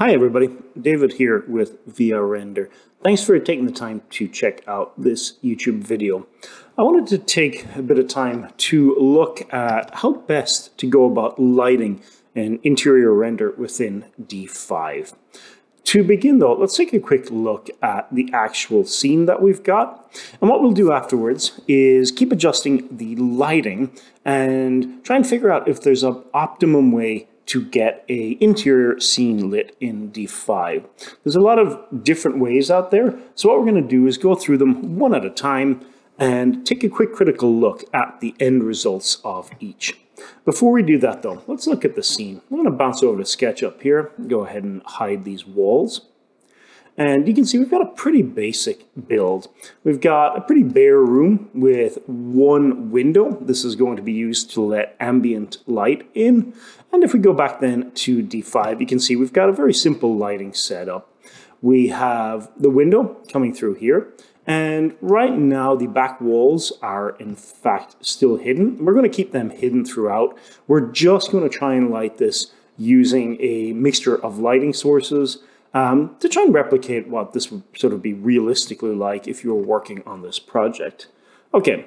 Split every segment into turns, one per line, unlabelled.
Hi everybody, David here with VIA Render. Thanks for taking the time to check out this YouTube video. I wanted to take a bit of time to look at how best to go about lighting an interior render within D5. To begin though, let's take a quick look at the actual scene that we've got. And what we'll do afterwards is keep adjusting the lighting and try and figure out if there's an optimum way to get an interior scene lit in D5. There's a lot of different ways out there, so what we're going to do is go through them one at a time and take a quick critical look at the end results of each. Before we do that though, let's look at the scene. I'm going to bounce over to SketchUp here, go ahead and hide these walls. And you can see we've got a pretty basic build. We've got a pretty bare room with one window. This is going to be used to let ambient light in. And if we go back then to D5, you can see we've got a very simple lighting setup. We have the window coming through here. And right now the back walls are in fact still hidden. We're going to keep them hidden throughout. We're just going to try and light this using a mixture of lighting sources to try and replicate what this would sort of be realistically like if you were working on this project. Okay,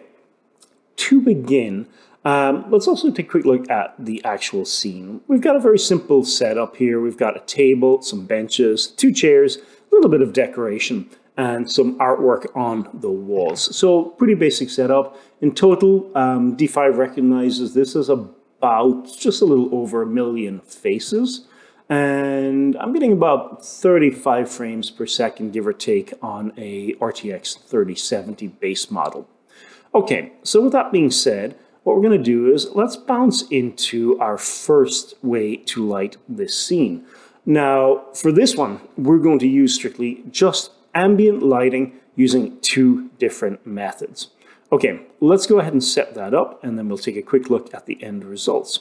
to begin, let's also take a quick look at the actual scene. We've got a very simple setup here. We've got a table, some benches, two chairs, a little bit of decoration, and some artwork on the walls. So pretty basic setup. In total, D5 recognizes this as about just a little over 1 million faces. And I'm getting about 35 frames per second, give or take, on a RTX 3070 base model. Okay, so with that being said, what we're going to do is let's bounce into our first way to light this scene. Now, for this one, we're going to use strictly just ambient lighting using two different methods. Okay, let's go ahead and set that up, and then we'll take a quick look at the end results.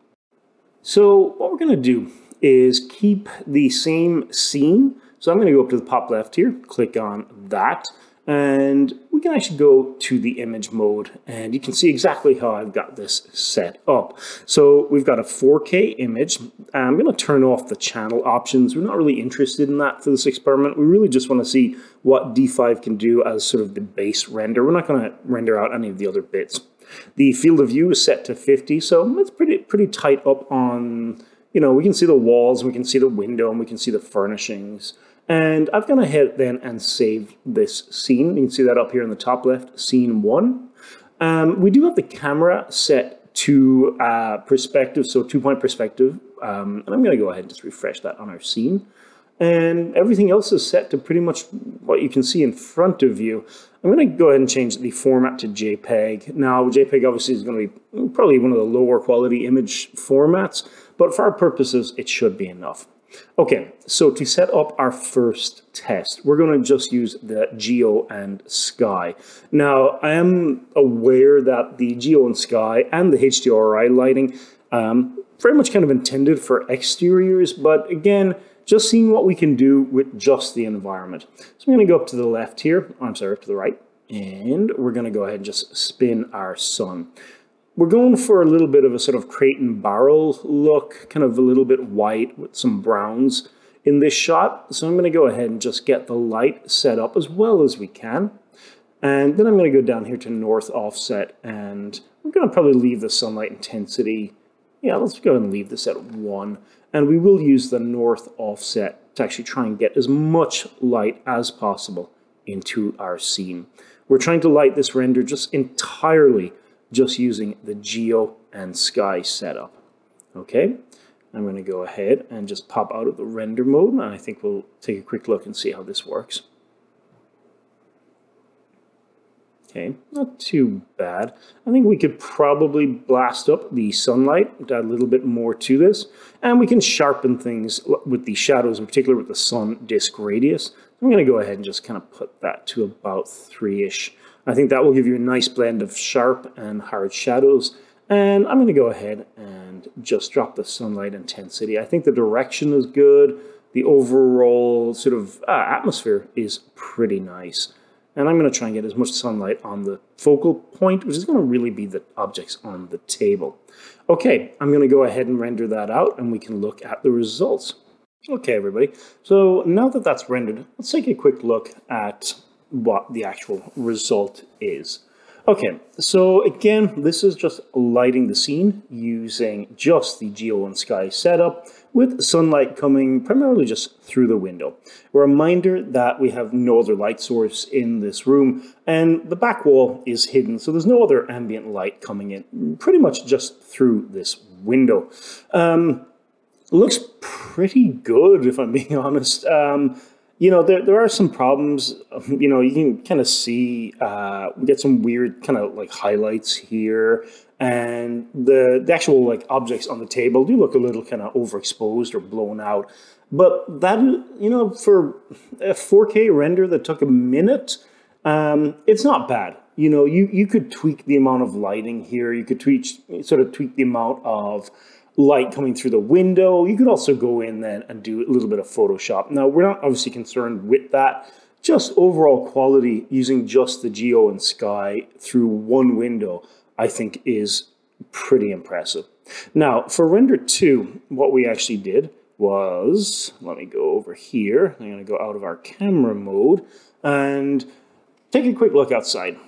So what we're going to do is keep the same scene. So I'm going to go up to the top left here, click on that, and we can actually go to the image mode, and you can see exactly how I've got this set up. So we've got a 4K image. I'm going to turn off the channel options. We're not really interested in that for this experiment. We really just want to see what D5 can do as sort of the base render. We're not going to render out any of the other bits. The field of view is set to 50, so it's pretty tight up on, you know, we can see the walls, we can see the window, and we can see the furnishings. And I've gone ahead then and saved this scene. You can see that up here in the top left, scene 1. We do have the camera set to perspective, so 2-point perspective. And I'm going to go ahead and just refresh that on our scene. And everything else is set to pretty much what you can see in front of you. I'm going to go ahead and change the format to JPEG. Now, JPEG obviously is going to be probably one of the lower quality image formats, but for our purposes, it should be enough. Okay, so to set up our first test, we're going to just use the Geo and Sky. Now, I am aware that the Geo and Sky and the HDRI lighting very much kind of intended for exteriors, but again, just seeing what we can do with just the environment. So I'm going to go up to the left here, to the right, and we're going to go ahead and just spin our sun. We're going for a little bit of a sort of crate and barrel look, kind of a little bit white with some browns in this shot. So I'm going to go ahead and just get the light set up as well as we can. And then I'm going to go down here to north offset, and we're going to probably leave the sunlight intensity. Yeah, let's go ahead and leave this at 1. And we will use the north offset to actually try and get as much light as possible into our scene. We're trying to light this render just entirely just using the Geo and Sky setup. Okay, I'm going to go ahead and just pop out of the render mode, and I think we'll take a quick look and see how this works. Okay, not too bad. I think we could probably blast up the sunlight, add a little bit more to this, and we can sharpen things with the shadows, in particular with the sun disk radius. I'm going to go ahead and just kind of put that to about 3-ish. I think that will give you a nice blend of sharp and hard shadows. And I'm going to go ahead and just drop the sunlight intensity. I think the direction is good. The overall sort of atmosphere is pretty nice. And I'm going to try and get as much sunlight on the focal point, which is going to really be the objects on the table. Okay, I'm going to go ahead and render that out, and we can look at the results. Okay, everybody. So now that that's rendered, let's take a quick look at what the actual result is. Okay, so again, this is just lighting the scene using just the Geo and Sky setup with sunlight coming primarily just through the window. A reminder that we have no other light source in this room and the back wall is hidden, so there's no other ambient light coming in, pretty much just through this window. Looks pretty good, if I'm being honest. You know, there are some problems. You know, you can kind of see, we get some weird kind of like highlights here. And the actual like objects on the table do look a little kind of overexposed or blown out. But that, you know, for a 4K render that took a minute, it's not bad. You know, you could tweak the amount of lighting here. You could sort of tweak the amount of light coming through the window. You could also go in then and do a little bit of Photoshop. Now, we're not obviously concerned with that. Just overall quality using just the Geo and Sky through one window, I think is pretty impressive. Now, for render 2, what we actually did was, let me go over here. I'm going to go out of our camera mode and take a quick look outside.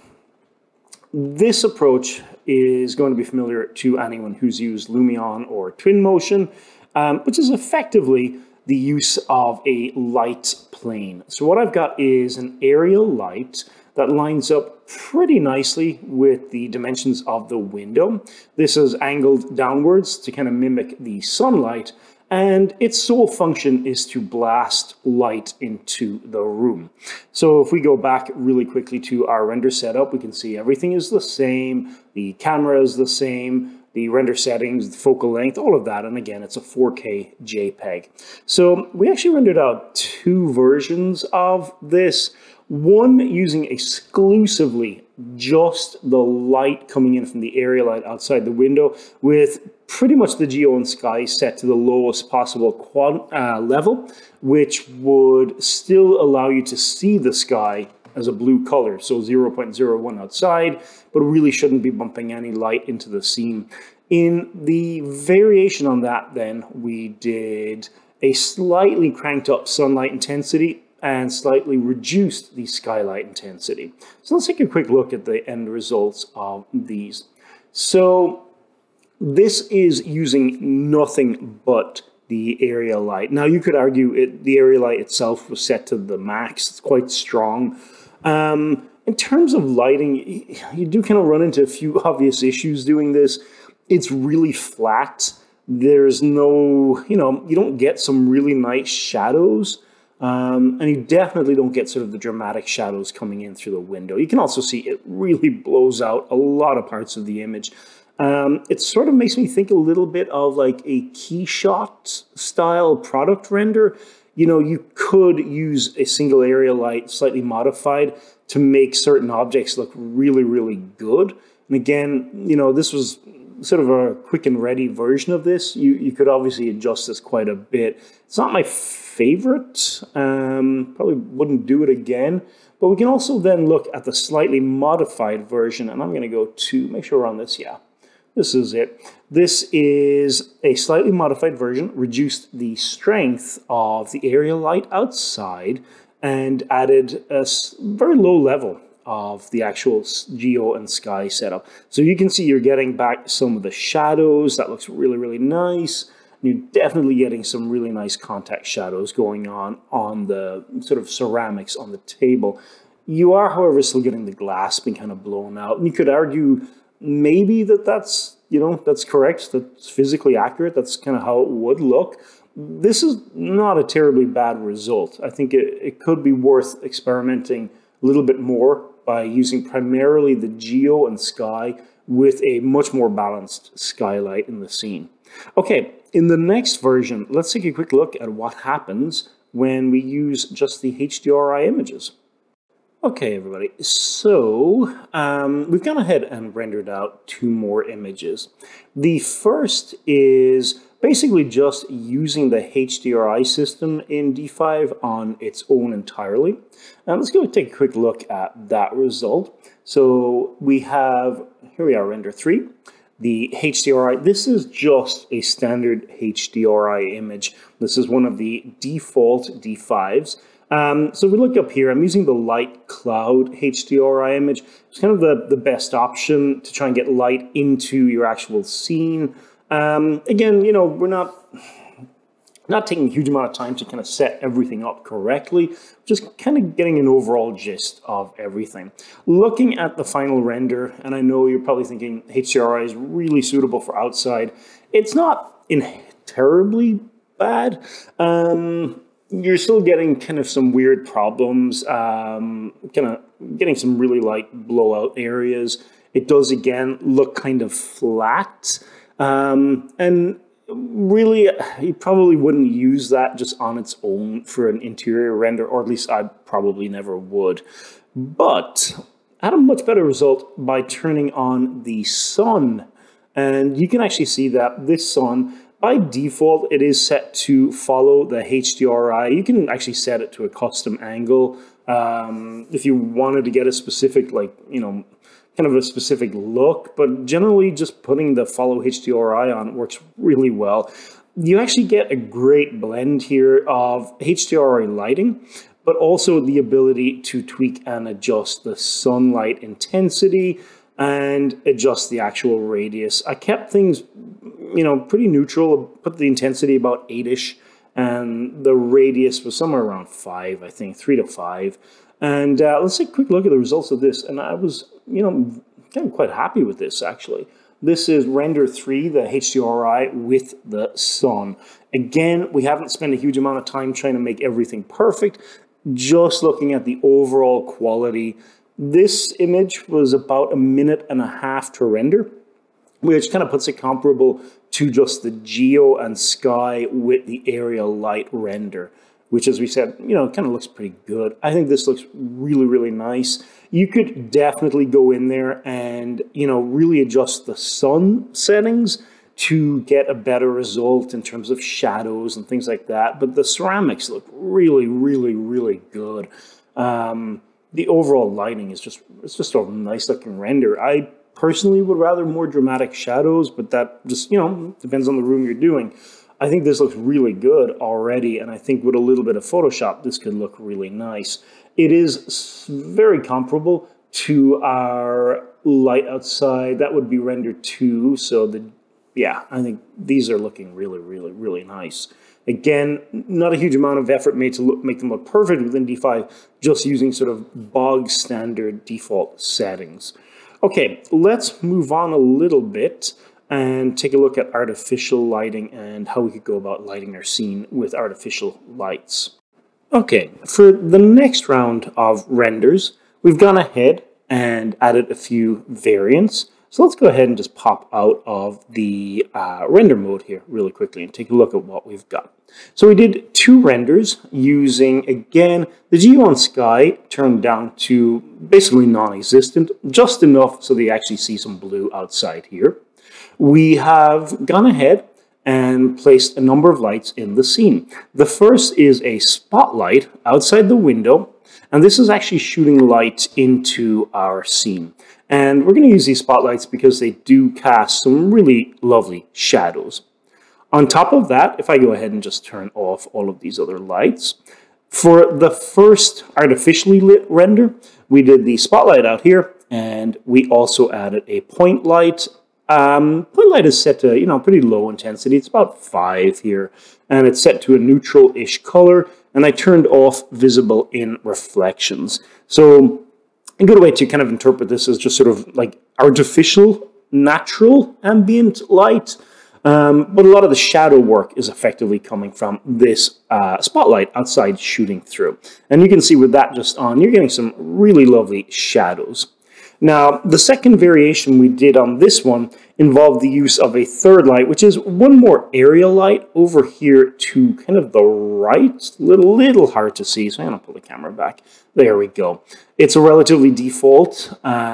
This approach is going to be familiar to anyone who's used Lumion or Twinmotion, which is effectively the use of a light plane. So what I've got is an aerial light that lines up pretty nicely with the dimensions of the window. This is angled downwards to kind of mimic the sunlight, and its sole function is to blast light into the room. So if we go back really quickly to our render setup, we can see everything is the same, the camera is the same, the render settings, the focal length, all of that, and again, it's a 4K JPEG. So we actually rendered out 2 versions of this. One using exclusively just the light coming in from the area light outside the window with pretty much the Geo and Sky set to the lowest possible level, which would still allow you to see the sky as a blue color, so 0.01 outside, but really shouldn't be bumping any light into the scene. In the variation on that then, we did a slightly cranked up sunlight intensity and slightly reduced the skylight intensity. So let's take a quick look at the end results of these. So this is using nothing but the area light. Now you could argue the area light itself was set to the max. It's quite strong. In terms of lighting, you do kind of run into a few obvious issues doing this. It's really flat. There's no, you know, you don't get some really nice shadows. And you definitely don't get sort of the dramatic shadows coming in through the window. You can also see it really blows out a lot of parts of the image. It sort of makes me think a little bit of like a key shot style product render. You know, you could use a single area light slightly modified to make certain objects look really, really good. And again, you know, this was sort of a quick and ready version of this. You could obviously adjust this quite a bit. It's not my favorite. Probably wouldn't do it again. But we can also then look at the slightly modified version. And I'm going to go to, make sure we're on this, yeah. This is it. This is a slightly modified version, reduced the strength of the area light outside, and added a very low level of the actual Geo and Sky setup. So you can see you're getting back some of the shadows. That looks really, really nice. You're definitely getting some really nice contact shadows going on the sort of ceramics on the table. You are, however, still getting the glass being kind of blown out. And you could argue maybe that's, you know, that's correct. That's physically accurate. That's kind of how it would look. This is not a terribly bad result. I think it could be worth experimenting a little bit more by using primarily the Geo and Sky with a much more balanced skylight in the scene. Okay, in the next version, let's take a quick look at what happens when we use just the HDRI images. Okay, everybody, so we've gone ahead and rendered out 2 more images. The first is basically just using the HDRI system in D5 on its own entirely. And let's go take a quick look at that result. So we have, here we are, render 3. the HDRI. This is just a standard HDRI image. This is one of the default D5s. So if we look up here, I'm using the light cloud HDRI image. It's kind of the best option to try and get light into your actual scene. Again, you know, we're not taking a huge amount of time to kind of set everything up correctly, just kind of getting an overall gist of everything. Looking at the final render, and I know you're probably thinking HDRI is really suitable for outside. It's not terribly bad. You're still getting kind of some weird problems, kind of getting some really light blowout areas. It does, again, look kind of flat. And really, you probably wouldn't use that just on its own for an interior render, or at least I probably never would. But I had a much better result by turning on the sun. And you can actually see that this sun, by default, it is set to follow the HDRI. You can actually set it to a custom angle. If you wanted to get a specific, like, you know, kind of a specific look, but generally just putting the follow HDRI on works really well. You actually get a great blend here of HDRI lighting, but also the ability to tweak and adjust the sunlight intensity and adjust the actual radius. I kept things, you know, pretty neutral, put the intensity about 8-ish, and the radius was somewhere around 5, I think, 3 to 5. And let's take a quick look at the results of this. And I was, you know, kind of quite happy with this, actually. This is render 3, the HDRI with the sun. Again, we haven't spent a huge amount of time trying to make everything perfect. Just looking at the overall quality. This image was about 1.5 minutes to render, which kind of puts it comparable to just the Geo and Sky with the area light render, which, as we said, you know, kind of looks pretty good. I think this looks really, really nice. You could definitely go in there and, you know, really adjust the sun settings to get a better result in terms of shadows and things like that. But the ceramics look really, really, really good. The overall lighting is it's just a nice looking render. I personally would rather more dramatic shadows, but that just, you know, depends on the room you're doing. I think this looks really good already, and I think with a little bit of Photoshop, this could look really nice. It is very comparable to our light outside. That would be render 2, so yeah, I think these are looking really, really, really nice. Again, not a huge amount of effort made to make them look perfect within D5, just using sort of bog standard default settings. Okay, let's move on a little bit and take a look at artificial lighting and how we could go about lighting our scene with artificial lights. Okay, for the next round of renders, we've gone ahead and added a few variants. So let's go ahead and just pop out of the render mode here really quickly and take a look at what we've got. So we did 2 renders using, again, the Geo and Sky turned down to basically non-existent, just enough so that you actually see some blue outside here. We have gone ahead and placed a number of lights in the scene. The first is a spotlight outside the window, and this is actually shooting light into our scene. And we're going to use these spotlights because they do cast some really lovely shadows. On top of that, if I go ahead and just turn off all of these other lights, for the first artificially lit render, we did the spotlight out here, and we also added a point light. Point light is set to, you know, pretty low intensity. It's about 5 here, and it's set to a neutral-ish color, and I turned off visible in reflections. So a good way to kind of interpret this is just sort of like artificial, natural ambient light. But a lot of the shadow work is effectively coming from this spotlight outside shooting through. And you can see with that just on, you're getting some really lovely shadows. Now, the second variation we did on this one involved the use of a third light, which is one more area light over here to kind of the right. Little hard to see, so I'm going to pull the camera back. There we go. It's a relatively default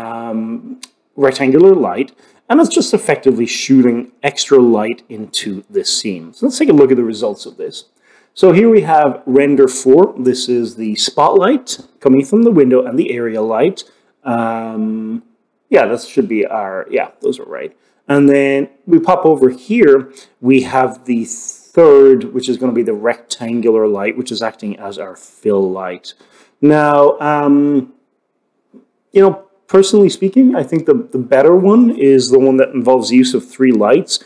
rectangular light, and it's just effectively shooting extra light into this scene. So let's take a look at the results of this. So here we have render 4. This is the spotlight coming from the window and the area light. Yeah, that should be our, yeah, those are right. And then we pop over here, we have the third, which is going to be the rectangular light, which is acting as our fill light. Now, you know, personally speaking, I think the better one is the one that involves the use of 3 lights.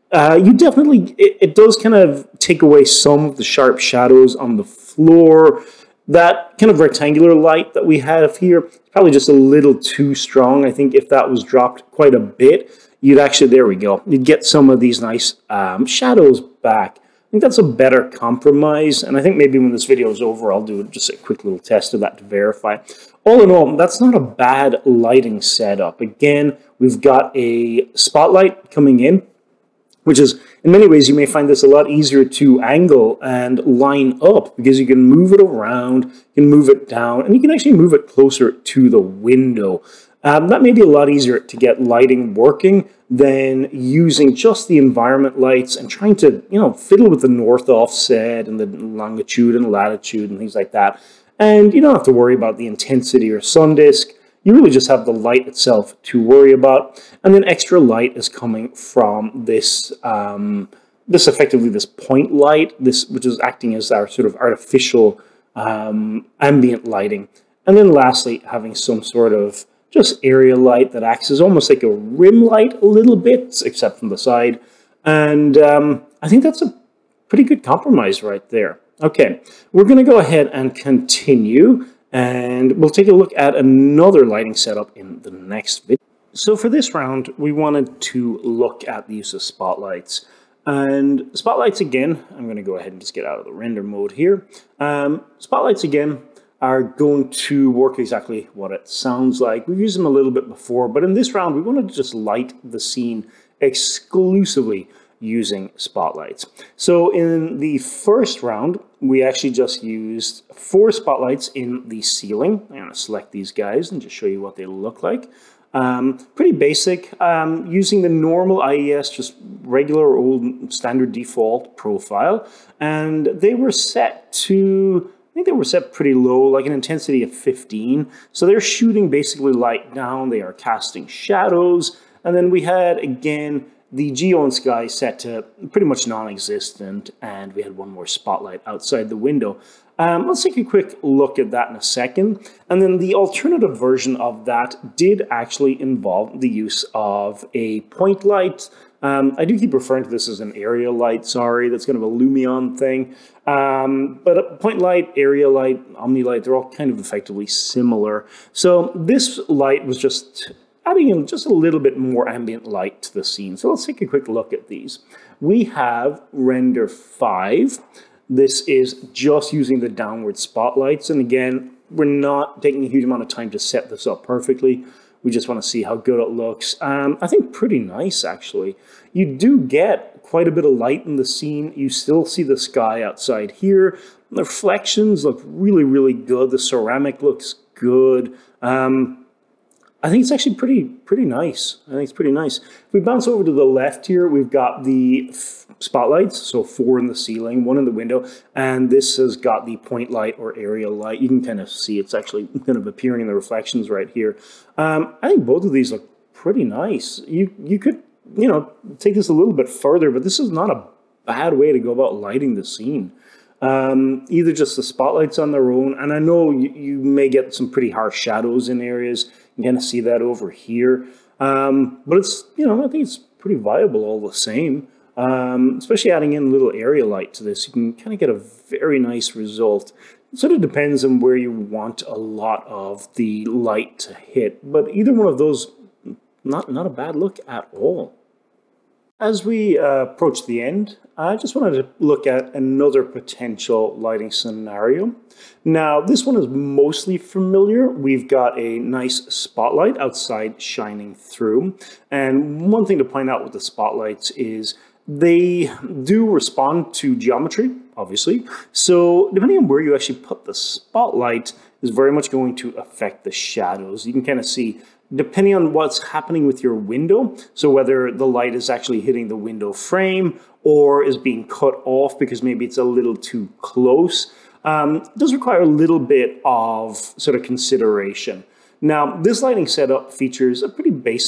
It does kind of take away some of the sharp shadows on the floor. That kind of rectangular light that we have here is probably just a little too strong. I think if that was dropped quite a bit, you'd actually, there we go, you'd get some of these nice shadows back. I think that's a better compromise, and I think maybe when this video is over, I'll do just a quick little test of that to verify. All in all, that's not a bad lighting setup. Again, we've got a spotlight coming in, which is, in many ways, you may find this a lot easier to angle and line up because you can move it around, you can move it down, and you can actually move it closer to the window. That may be a lot easier to get lighting working than using just the environment lights and trying to, you know, fiddle with the north offset and the longitude and latitude and things like that. And you don't have to worry about the intensity or sun disk. You really just have the light itself to worry about. And then extra light is coming from this, effectively this point light, which is acting as our sort of artificial ambient lighting. And then lastly, having some sort of just area light that acts as almost like a rim light a little bit, except from the side. And I think that's a pretty good compromise right there. Okay, we're going to go ahead and continue, and we'll take a look at another lighting setup in the next video. So for this round, we wanted to look at the use of spotlights. And spotlights again, I'm going to go ahead and just get out of the render mode here. Spotlights again are going to work exactly what it sounds like. We've used them a little bit before, but in this round, we wanted to just light the scene exclusively using spotlights. So in the first round, we actually just used 4 spotlights in the ceiling. I'm going to select these guys and just show you what they look like. Pretty basic, using the normal IES, just regular old standard default profile. And they were set to, I think they were set pretty low, like an intensity of 15. So they're shooting basically light down, they are casting shadows. And then we had, again, the Geo and Sky set to pretty much non-existent, and we had one more spotlight outside the window. Let's take a quick look at that in a second. And then the alternative version of that did actually involve the use of a point light. I do keep referring to this as an area light, sorry, that's kind of a Lumion thing. But a point light, area light, omni light, they're all kind of effectively similar. So this light was just adding in just a little bit more ambient light to the scene. So let's take a quick look at these. We have render 5. This is just using the downward spotlights. And again, we're not taking a huge amount of time to set this up perfectly. We just want to see how good it looks. I think pretty nice, actually. You do get quite a bit of light in the scene. You still see the sky outside here. The reflections look really, really good. The ceramic looks good. I think it's actually pretty nice. I think it's pretty nice. If we bounce over to the left here, we've got the spotlights, so 4 in the ceiling, 1 in the window, and this has got the point light or area light. You can kind of see it's actually kind of appearing in the reflections right here. I think both of these look pretty nice. You could, you know, take this a little bit further, but this is not a bad way to go about lighting the scene. Either just the spotlights on their own, and I know you may get some pretty harsh shadows in areas. You can kind of see that over here. But it's, you know, I think it's pretty viable all the same. Especially adding in a little area light to this, you can kind of get a very nice result. It sort of depends on where you want a lot of the light to hit, but either one of those, not a bad look at all. As we approach the end, I just wanted to look at another potential lighting scenario. Now, this one is mostly familiar. We've got a nice spotlight outside shining through. And one thing to point out with the spotlights is they do respond to geometry, obviously. So depending on where you actually put the spotlight is very much going to affect the shadows. You can kind of see, depending on what's happening with your window, so whether the light is actually hitting the window frame or is being cut off because maybe it's a little too close, does require a little bit of sort of consideration. Now, this lighting setup features a pretty basic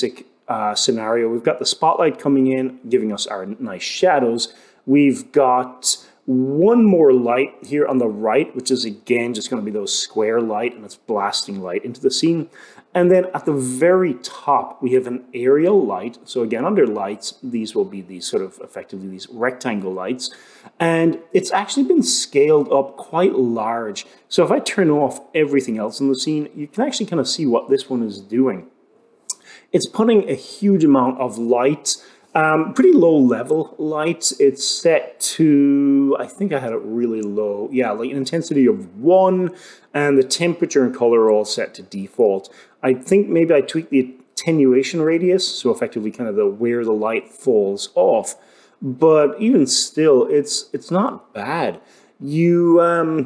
scenario. We've got the spotlight coming in, giving us our nice shadows. We've got one more light here on the right, which is again just going to be those square light, and it's blasting light into the scene. And then at the very top, we have an aerial light. So again, under lights, these will be these sort of effectively these rectangle lights. And it's actually been scaled up quite large. So if I turn off everything else in the scene, you can actually kind of see what this one is doing. It's putting a huge amount of light, pretty low level lights. It's set to, I think I had it really low. Yeah, like an intensity of 1, and the temperature and color are all set to default. I think maybe I tweaked the attenuation radius, so effectively kind of where the light falls off. But even still, it's not bad. You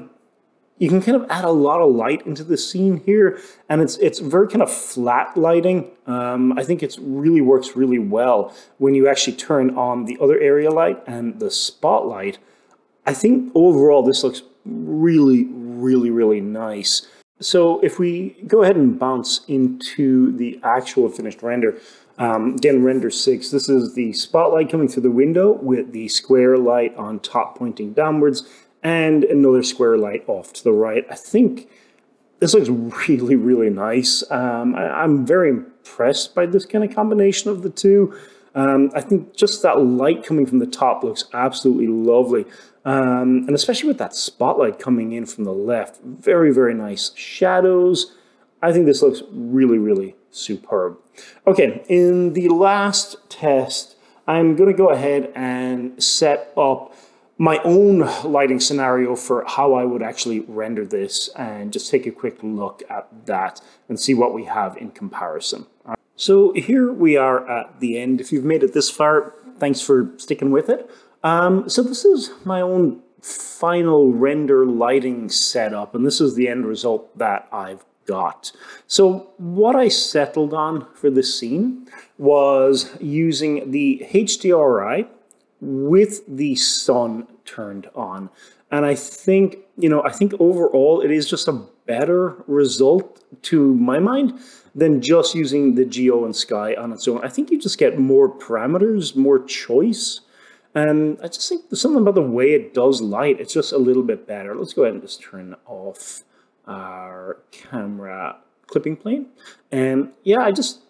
can kind of add a lot of light into the scene here, and it's very kind of flat lighting. I think it really works really well when you actually turn on the other area light and the spotlight. I think overall this looks really, really, really nice. So if we go ahead and bounce into the actual finished render, again, render 6, this is the spotlight coming through the window with the square light on top pointing downwards, and another square light off to the right. I think this looks really, really nice. I'm very impressed by this kind of combination of the two. I think just that light coming from the top looks absolutely lovely. And especially with that spotlight coming in from the left, very, very nice shadows. I think this looks really, really superb. Okay, in the last test, I'm going to go ahead and set up my own lighting scenario for how I would actually render this, and just take a quick look at that and see what we have in comparison. So here we are at the end. If you've made it this far, thanks for sticking with it. So this is my own final render lighting setup, and this is the end result that I've got. So what I settled on for this scene was using the HDRI with the sun turned on. And I think, I think overall it is just a better result to my mind than just using the Geo and Sky on its own. I think you just get more parameters, more choice. And I just think there's something about the way it does light. It's just a little bit better. Let's go ahead and just turn off our camera clipping plane. And yeah, I just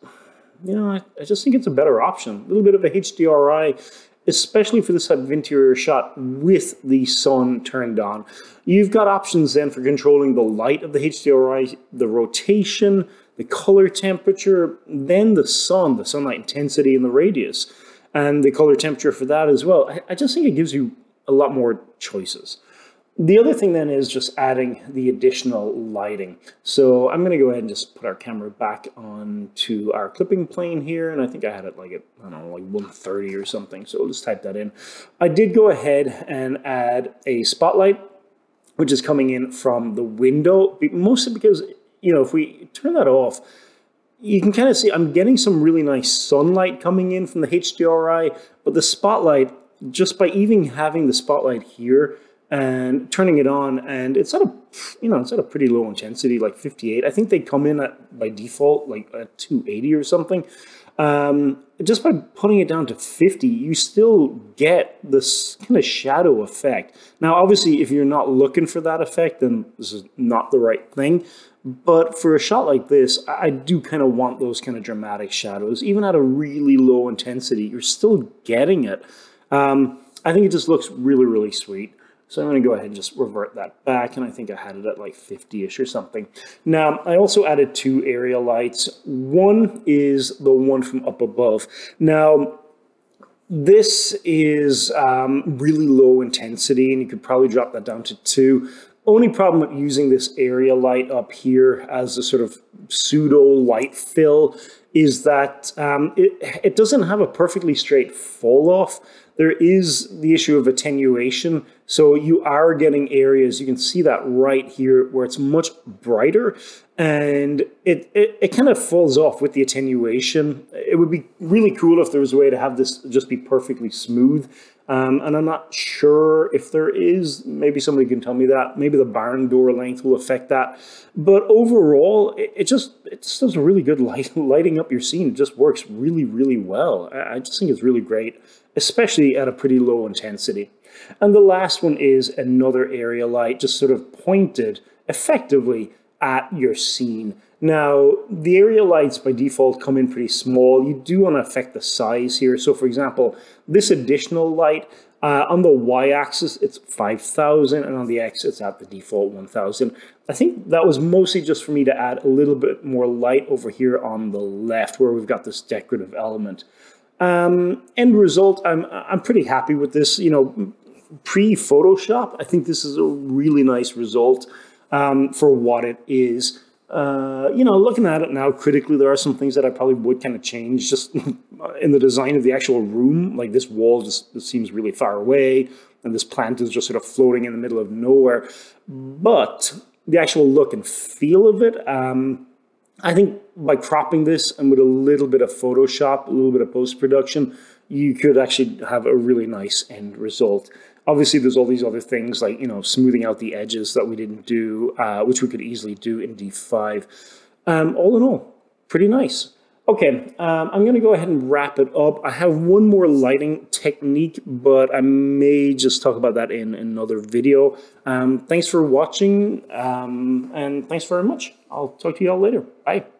think it's a better option. A little bit of a HDRI, especially for this type of interior shot with the sun turned on. You've got options then for controlling the light of the HDRI, the rotation, the color temperature, then the sunlight intensity and the radius, and the color temperature for that as well. I just think it gives you a lot more choices. The other thing then is just adding the additional lighting. So I'm going to go ahead and just put our camera back onto our clipping plane here. And I think I had it like at, I don't know, like 130 or something. So we'll just type that in. I did go ahead and add a spotlight, which is coming in from the window, mostly because, if we turn that off, you can kind of see I'm getting some really nice sunlight coming in from the HDRI, but the spotlight, just by even having the spotlight here, and turning it on, and it's at a, it's at a pretty low intensity, like 58. I think they come in at, by default, like at 280 or something. Just by putting it down to 50, you still get this kind of shadow effect. Now, obviously, if you're not looking for that effect, then this is not the right thing. But for a shot like this, I do kind of want those kind of dramatic shadows. Even at a really low intensity, you're still getting it. I think it just looks really, really sweet. So I'm going to go ahead and just revert that back, and I think I had it at like 50-ish or something. Now, I also added 2 area lights. One is the one from up above. Now, this is really low intensity, and you could probably drop that down to 2. Only problem with using this area light up here as a sort of pseudo light fill is that it doesn't have a perfectly straight fall off. There is the issue of attenuation. So you are getting areas, you can see that right here, where it's much brighter, and it kind of falls off with the attenuation. It would be really cool if there was a way to have this just be perfectly smooth. And I'm not sure if there is. Maybe somebody can tell me that. Maybe the barn door length will affect that. But overall, it just does a really good lighting up your scene just works really, really well. I just think it's really great, especially at a pretty low intensity. And the last one is another area light, just sort of pointed effectively at your scene. Now, the area lights by default come in pretty small. You do want to affect the size here. So for example, this additional light, on the y-axis, it's 5,000, and on the x, it's at the default 1,000. I think that was mostly just for me to add a little bit more light over here on the left, where we've got this decorative element. End result, I'm pretty happy with this. You know, pre-Photoshop, I think this is a really nice result for what it is. You know, looking at it now critically, there are some things that I probably would kind of change just in the design of the actual room. Like this wall just seems really far away, and this plant is just sort of floating in the middle of nowhere. But the actual look and feel of it, I think by cropping this and with a little bit of Photoshop, a little bit of post-production, you could actually have a really nice end result. Obviously, there's all these other things like, you know, smoothing out the edges that we didn't do, which we could easily do in D5. All in all, pretty nice. Okay, I'm going to go ahead and wrap it up. I have one more lighting technique, but I may just talk about that in another video. Thanks for watching, and thanks very much. I'll talk to you all later. Bye.